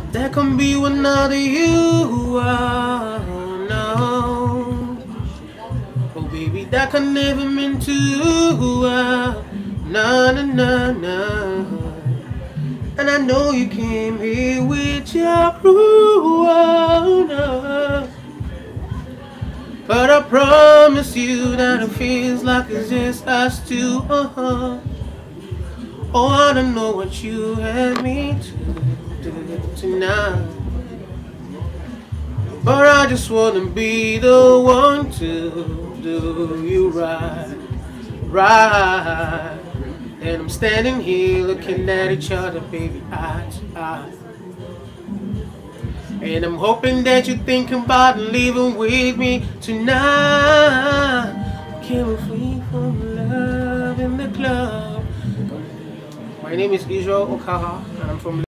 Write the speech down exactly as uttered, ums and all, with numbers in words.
That can be another you. Oh, no. Oh, baby, that can never mean to. Uh, no, no, no, no. And I know you came here with your crew. Oh, no. But I promise you that it feels like it's just us two. Uh-huh. Oh, I don't know what you had me to do tonight, but I just wanna be the one to do you right, right. And I'm standing here looking at each other, baby, eye to eye. And I'm hoping that you're thinking about leaving with me tonight. Can we free from love in the club? My name is Ukaha, and I'm from